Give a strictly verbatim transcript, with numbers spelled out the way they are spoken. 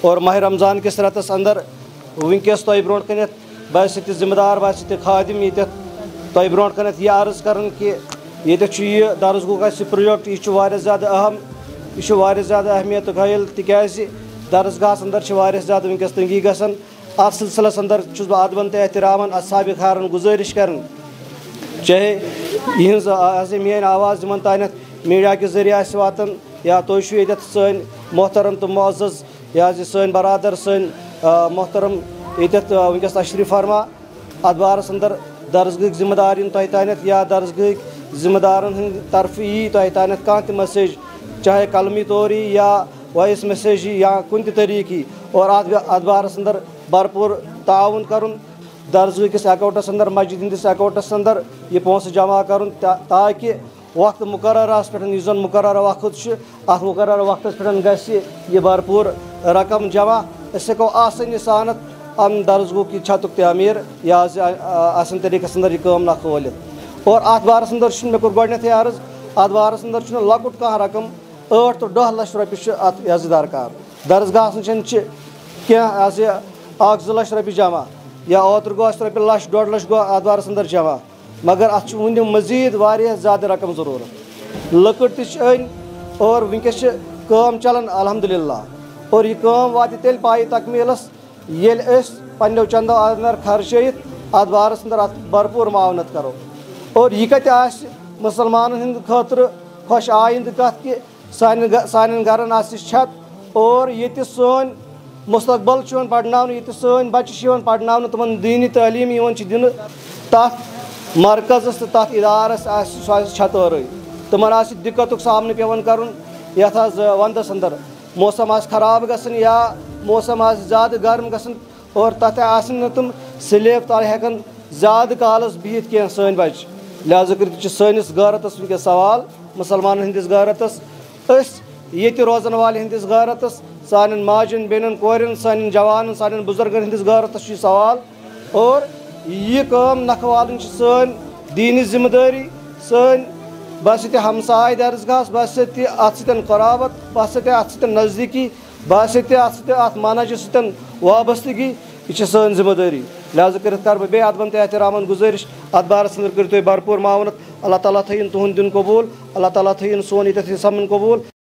اور ماہ رمضان کس رتس اندر ونکس تہ برو کنت بس تہ ذمہ دار بس تہ خادم یہ تہ برو کنت یہ عرض کرن کہ یہ درسگاہ کا پروجیکٹ یہ زیادہ اہم یہ زیادہ اہمیت قائل تکیاز درسگاہس اندر زیادہ ونکس تنگی گژھان ات سلسلس اندر چھس بہ ادبن تہ احترامن اصحاب خارن گزارش کرن چاہے یہ میری آواز تمن تانت میڈیا کے ذریعہ آسہِ واتان یا تُہۍ چھِو ییٚتٮ۪تھ سٲنۍ محترم تو معزز یا سٲنۍ برادر سٲنۍ محترم ییٚتٮ۪تھ ونکس تشریف فرما اتھ بارس اندر درسگاہٕکۍ ذمہ دار یِن تۄہہِ تانٮ۪تھ یا درسگاہٕکۍ ذمہ دارن ہٕنٛدِ طرفہٕ یی تۄہہِ تانٮ۪تھ کانٛہہ تہِ میسیج چاہے قلمی طور یی یا وائس میسیج یی یا کُنہِ تہِ طریقہٕ یی اور اتھ بارس اندر بھرپور تعاون کرُن درسگاہ کس اکاؤنٹس اندر مسجد ہندس اکاؤنٹس اندر یہ پونسہ جمع کرن تاکہ وقت مقررس پہ اس زن مقرر وقت ات مقرر وقت پہ گژھِ یہ بھرپور رقم جمع اس ہیکو آسانی سانت ام درسگاہ کی چھتک تعمیر یا آسان طریقس اندر یہ کام نکھ وٲلِتھ اور ات بارس اندر مے کوٚر گۄڈنیتھٕے عرض ات بارس اندر چھُنہٕ لۄکُٹ کانٛہہ رقم ٲٹھ تو دہ لچھ رۄپیہِ چھِ ات یہِ درکار درسگاہس نِش چھِ کینٛہہ حظ یہِ اکھ زٕ لچھ رۄپیہِ جمع یا اوترٕ گوٚو اَسہِ رۄپیہِ لچھ ڈۄڑ لچھ گوٚو اتھ بارس اندر جمع مگر اتھ چھُ وُنہِ مزیٖد واریاہ زیادٕ رقم ضروٗرت لٔکٕر تہِ چھِ أنۍ اور ونکیٚس چھِ کٲم چلان الحمدللہ اور یہِ کٲم واتہِ تیٚلہِ پایہِ تکمیٖلس ییٚلہِ أسۍ پننیو چندو اندر خرچٲیِتھ اتھ بارس اندر اتھ بھرپور معاونت کرو اور یہِ کتہِ آسہِ مُسلمانن ہٕنٛدِ خٲطرٕ خۄش آیِندٕ کتھ کہِ سانٮ۪ن سانٮ۪ن گرن آسہِ چھت اور ییٚتہِ سٲنۍ مستقبل چھُ یِوان پرناونہٕ ییٚتہِ سٲنۍ بچہِ چھِ یِوان پرناونہٕ تِمن دیٖنی تعلیٖم یِوان چھِ دِنہٕ تتھ مرکزس تہٕ تتھ ادارس آسہِ سُہ آسہِ چھتہٕ تِمن آسہِ دِقتُک سامنہٕ پیٚوان کرُن یتھ حظ ونٛدس اندر موسم آسہِ خراب گژھان یا موسم آسہِ زیادٕ گرم گژھان اور تتھ آسن نہٕ تِم سلیب تل ہٮ۪کان زیادٕ کالس بِہِتھ کینٛہہ سٲنۍ بچہِ لہذا کٔرِتھ چھُ سٲنِس غٲرتس ونکیٚس سوال مُسلمانن ہٕنٛدِس غٲرتس أسۍ ییٚتہِ روزن والٮ۪ن ہٕنٛدِس غٲرتس سانٮ۪ن ماجٮ۪ن بیٚنٮ۪ن کورٮ۪ن سانٮ۪ن جوانن سانٮ۪ن بُزرگن ہٕنٛدِس غٲرتس چھُ یہِ سوال اور یہِ کٲم نکھٕ والٕنۍ چھِ سٲنۍ دیٖنی ذمہٕ دٲری سٲنۍ بہٕ ہسا تہِ ہمساے درسگاہس بہٕ ہسا تہِ اتھ سۭتۍ قرابت بہٕ ہسا تہِ اتھ سۭتۍ نزدیٖکی بہٕ ہسا تہِ اتھ سۭتۍ اتھ منہجہِ سۭتۍ وابستگی یہِ چھِ سٲنۍ ذمہٕ دٲری لہذا کٔرِتھ کرٕ بہٕ بیٚیہِ ادبن تہٕ احترامن گُزٲرِش اتھ بارس اندر کٔرِو تُہۍ بھرپور معاونت اللہ تعالیٰ تھٲیِن تُہُنٛد دیُن قبوٗل اللہ تعالیٰ تھٲیِن سون ییٚتٮ۪تھ یہِ سمن قبوٗل